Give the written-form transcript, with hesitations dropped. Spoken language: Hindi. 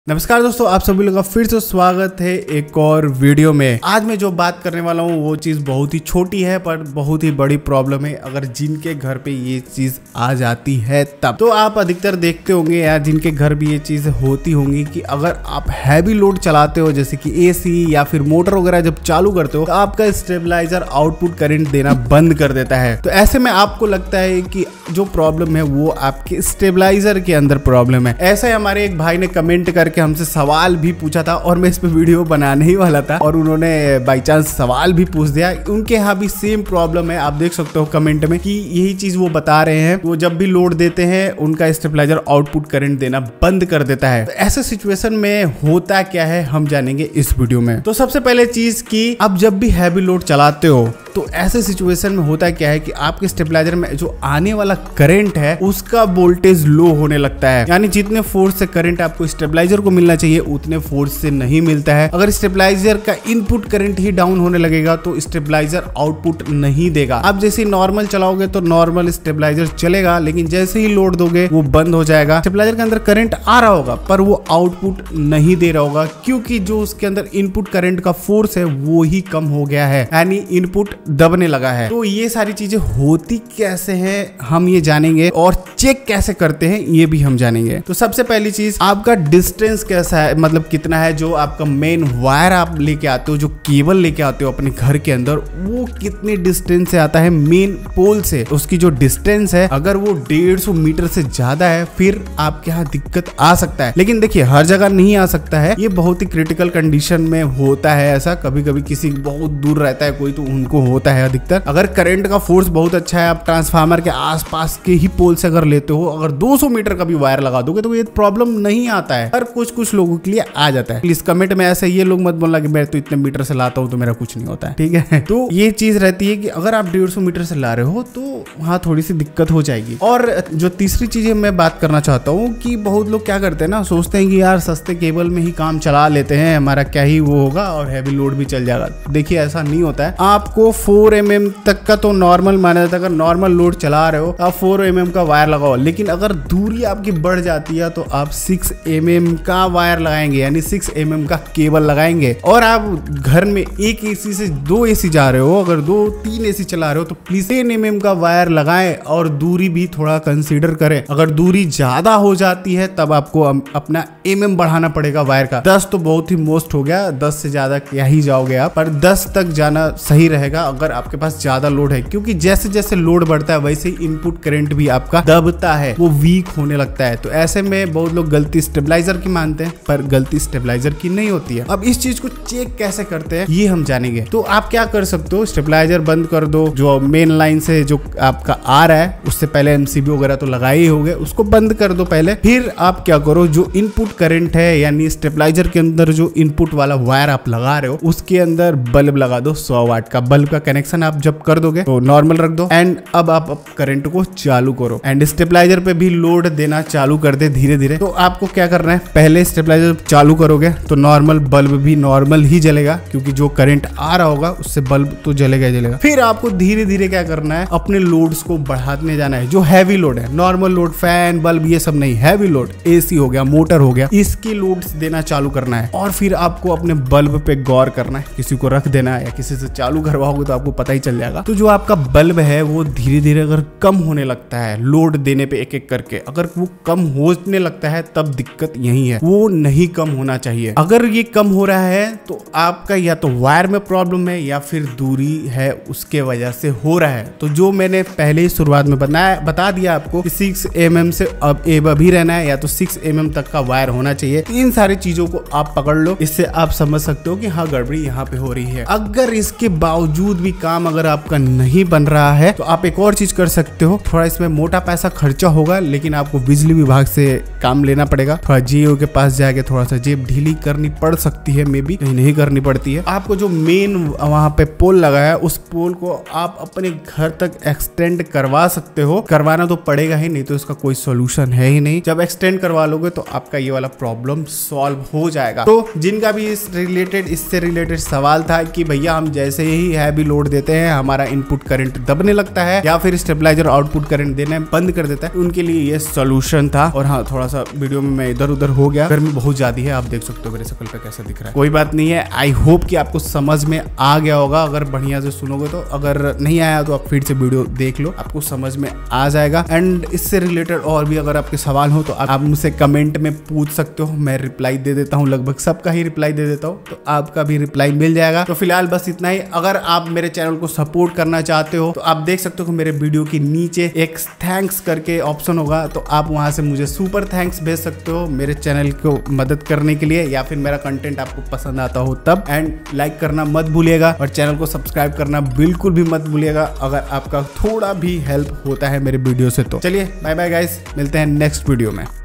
नमस्कार दोस्तों, आप सभी लोगों का फिर से स्वागत है एक और वीडियो में। आज मैं जो बात करने वाला हूँ वो चीज़ बहुत ही छोटी है पर बहुत ही बड़ी प्रॉब्लम है। अगर जिनके घर पे ये चीज़ आ जाती है तब तो आप अधिकतर देखते होंगे यार, जिनके घर भी ये चीज़ होती होंगी कि अगर आप हैवी लोड चलाते हो जैसे कि एसी या फिर मोटर वगैरह जब चालू करते हो तो आपका स्टेबलाइजर आउटपुट करंट देना बंद कर देता है। तो ऐसे में आपको लगता है कि जो प्रॉब्लम है वो आपके स्टेबलाइजर के अंदर प्रॉब्लम है। ऐसे हमारे एक भाई ने कमेंट करके हमसे सवाल भी पूछा था और मैं इस पे वीडियो बनाने ही वाला था और उन्होंने बाय चांस सवाल भी पूछ दिया। उनके यहाँ भी सेम प्रॉब्लम है, आप देख सकते हो कमेंट में कि यही चीज वो बता रहे हैं। वो जब भी लोड देते हैं उनका स्टेबलाइजर आउटपुट करंट देना बंद कर देता है। तो ऐसे सिचुएशन में होता क्या है हम जानेंगे इस वीडियो में। तो सबसे पहले चीज की आप जब भी हैवी लोड चलाते हो तो ऐसे सिचुएशन में होता क्या है कि आपके स्टेबलाइजर में जो आने वाला करंट है उसका वोल्टेज लो होने लगता है। यानी जितने फोर्स से करंट आपको स्टेबलाइजर को मिलना चाहिए उतने फोर्स से नहीं मिलता है। अगर स्टेबलाइजर का इनपुट करंट ही डाउन होने लगेगा तो स्टेबलाइजर आउटपुट नहीं देगा। आप जैसे ही नॉर्मल चलाओगे तो नॉर्मल स्टेबलाइजर चलेगा, लेकिन जैसे ही लोड दोगे वो बंद हो जाएगा। स्टेबलाइजर के अंदर करंट आ रहा होगा पर वो आउटपुट नहीं दे रहा होगा क्योंकि जो उसके अंदर इनपुट करंट का फोर्स है वो ही कम हो गया है, यानी इनपुट दबने लगा है। तो ये सारी चीजें होती कैसे हैं हम ये जानेंगे और चेक कैसे करते हैं ये भी हम जानेंगे। तो सबसे पहली चीज, आपका डिस्टेंस कैसा है, मतलब कितना है जो आपका मेन वायर आप लेके आते हो, जो केबल लेके आते हो अपने घर के अंदर, वो कितने डिस्टेंस से आता है मेन पोल से। उसकी जो डिस्टेंस है अगर वो 150 मीटर से ज्यादा है फिर आपके यहाँ दिक्कत आ सकता है। लेकिन देखिए हर जगह नहीं आ सकता है, ये बहुत ही क्रिटिकल कंडीशन में होता है ऐसा। कभी कभी किसी बहुत दूर रहता है कोई तो उनको होता है अधिकतर। अगर करंट का फोर्स बहुत अच्छा है, आप ट्रांसफार्मर के आसपास के ही पोल से अगर लेते हो, अगर 200 मीटर का भी वायर लगा दोगे तो ये प्रॉब्लम नहीं आता है, पर कुछ लोगों के लिए आ जाता है। प्लीज कमेंट में ऐसे ये लोग मत बोलना कि मैं तो इतने मीटर से लाता हूँ तो मेरा कुछ नहीं होता है, ठीक है। तो ये चीज रहती है कि अगर आप 150 मीटर से ला रहे हो तो वहाँ थोड़ी सी दिक्कत हो जाएगी। और जो तीसरी चीज मैं बात करना चाहता हूँ कि बहुत लोग क्या करते हैं ना, सोचते हैं कि यार सस्ते केबल में ही काम चला लेते हैं, हमारा क्या ही वो होगा और हैवी लोड भी चल जाएगा। देखिए ऐसा नहीं होता है। आपको 4 mm तक का तो नॉर्मल माना जाता है। अगर नॉर्मल लोड चला रहे हो आप 4 mm का वायर लगाओ, लेकिन अगर दूरी आपकी बढ़ जाती है तो आप 6 mm का वायर लगाएंगे, यानी 6 mm का केबल लगाएंगे। और आप घर में एक एसी से 2 एसी जा रहे हो, अगर 2-3 एसी चला रहे हो तो प्लीज 10 mm का वायर लगाएं और दूरी भी थोड़ा कंसीडर करें। अगर दूरी ज्यादा हो जाती है तब आपको अपना mm बढ़ाना पड़ेगा वायर का। 10 तो बहुत ही मोस्ट हो गया, 10 से ज्यादा क्या ही जाओगे आप, पर 10 तक जाना सही रहेगा अगर आपके पास ज्यादा लोड है, क्योंकि जैसे जैसे लोड बढ़ता है वैसे ही इनपुट करंट भी आपका दबता है, वो वीक होने लगता है। तो ऐसे में बहुत लोग गलती स्टेबलाइजर की मानते हैं पर गलती स्टेबलाइजर की नहीं होती है। अब इस चीज को चेक कैसे करते हैं ये हम जानेंगे। तो आप क्या कर सकते हो, स्टेबलाइजर बंद कर दो, जो मेन लाइन से जो आपका आ रहा है उससे पहले एमसीबी वगैरह तो लगाए ही होंगे, उसको बंद कर दो पहले। फिर आप क्या करो, जो इनपुट करंट है यानी स्टेबलाइजर के अंदर जो इनपुट वाला वायर आप लगा रहे हो उसके अंदर बल्ब लगा दो। 100 वाट का बल्ब का कनेक्शन आप जब कर दोगे तो नॉर्मल रख दो एंड अब आप करंट को चालू करो एंड स्टेबलाइजर पे भी लोड देना चालू कर दे धीरे धीरे। तो आपको क्या करना है, पहले स्टेबलाइजर चालू करोगे तो नॉर्मल बल्ब भी नॉर्मल ही जलेगा क्योंकि जो करंट आ रहा होगा उससे बल्ब तो जलेगा ही जलेगा। फिर आपको धीरे धीरे क्या करना है, अपने लोड्स को बढ़ाने जाना है। जो हैवी लोड है, नॉर्मल लोड फैन बल्ब ये सब नहीं, हैवी लोड एसी हो गया मोटर हो गया, इसकी लोड्स देना चालू करना है। और फिर आपको अपने बल्ब पे गौर करना है, किसी को रख देना है या किसी से चालू करवाओगे तो आपको पता ही चल जाएगा। तो जो आपका बल्ब है वो धीरे धीरे अगर कम होने लगता है लोड देने पे एक एक करके, अगर वो कम होने लगता है तब दिक्कत यही है, वो नहीं कम होना चाहिए। अगर ये कम हो रहा है तो आपका या तो वायर में प्रॉब्लम है या फिर दूरी है उसके वजह से हो रहा है। तो जो मैंने पहले ही शुरुआत में बता दिया आपको कि 6 mm से अब अभी रहना है या तो 6 mm तक का वायर होना चाहिए। इन सारी चीजों को आप पकड़ लो, इससे आप समझ सकते हो कि हाँ गड़बड़ी यहाँ पे हो रही है। अगर इसके बावजूद भी काम अगर आपका नहीं बन रहा है तो आप एक और चीज कर सकते हो। थोड़ा इसमें मोटा पैसा खर्चा होगा लेकिन आपको बिजली विभाग से काम लेना पड़ेगा। थोड़ा जीओ के पास जाके थोड़ा सा जेब ढीली करनी पड़ सकती है, मे बी कहीं नहीं करनी पड़ती है। आपको जो मेन वहां पे पोल लगा है उस पोल को आप अपने घर तक एक्सटेंड करवा सकते हो। करवाना तो पड़ेगा ही, नहीं तो इसका कोई सोल्यूशन है ही नहीं। जब एक्सटेंड करवा लोगे तो आपका ये वाला प्रॉब्लम सॉल्व हो जाएगा। तो जिनका भी इससे रिलेटेड सवाल था कि भैया हम जैसे ही हैवी लोड देते हैं हमारा इनपुट करंट दबने लगता है या फिर स्टेबलाइजर आउटपुट करंट देना बंद कर देता है, उनके लिए ये सोल्यूशन था। और हाँ, थोड़ा सा वीडियो में मैं इधर उधर हो गया। गर्मी बहुत ज्यादा है, आप देख सकते हो मेरे शक्ल पे कैसा दिख रहा है। कोई बात नहीं है, आई होप कि आपको समझ में आ गया होगा। अगर बढ़िया से सुनोगे तो, अगर नहीं आया तो आप फिर से वीडियो देख लो, आपको समझ में आ जाएगा। एंड इससे रिलेटेड और भी अगर आपके सवाल हो तो आप मुझसे कमेंट में पूछ सकते हो, मैं रिप्लाई दे देता हूँ, लगभग सबका ही रिप्लाई दे देता हूँ, तो आपका भी रिप्लाई मिल जाएगा। तो फिलहाल बस इतना ही। अगर आप मेरे चैनल को सपोर्ट करना चाहते हो तो आप देख सकते हो कि मेरे वीडियो के नीचे एक थैंक्स करके ऑप्शन होगा, तो आप वहां से मुझे सुपर थैंक्स भेज सकते हो मेरे चैनल को मदद करने के लिए, या फिर मेरा कंटेंट आपको पसंद आता हो तब। एंड लाइक करना मत भूलिएगा और चैनल को सब्सक्राइब करना बिल्कुल भी मत भूलिएगा अगर आपका थोड़ा भी हेल्प होता है मेरे वीडियो से। तो चलिए बाय बाय गाइस, मिलते हैं नेक्स्ट वीडियो में।